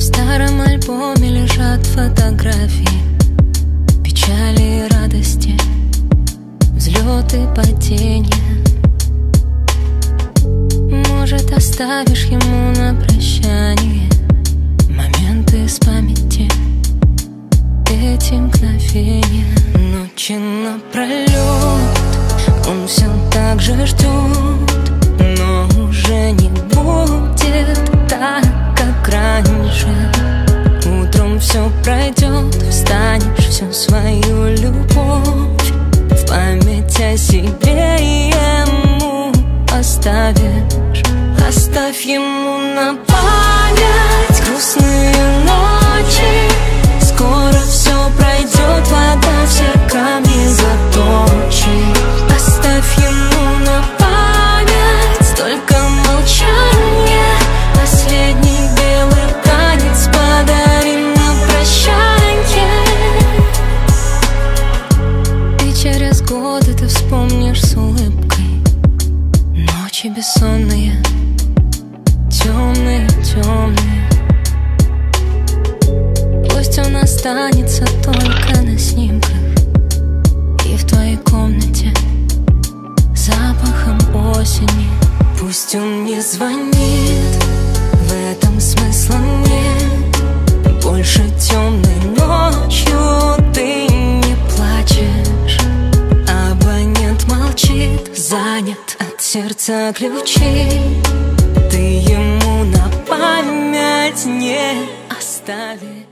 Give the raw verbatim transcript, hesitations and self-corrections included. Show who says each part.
Speaker 1: старом альбоме лежат фотографии, печали и радости, взлеты, падения. Может, оставишь ему на прощание моменты из памяти, эти мгновения. Ночи напролет он все так же ждет, но уже не будет так, как раньше. Утром все пройдет, встанешь, всю свою любовь в память о себе ему оставишь. Оставь ему на память грустные ночи. Скоро все пройдет, вода все камни заточит. Оставь ему на память только молчание. Последний белый танец подари на прощанье. И через годы ты вспомнишь с улыбкой ночи бессонные, темные, темные. Пусть он останется только на снимках и в твоей комнате запахом осени. Пусть он не звонит, в этом смысла нет. Больше темной ночью ты не плачешь. Абонент молчит, занят, от сердца ключи. Ты ему на память не оставишь.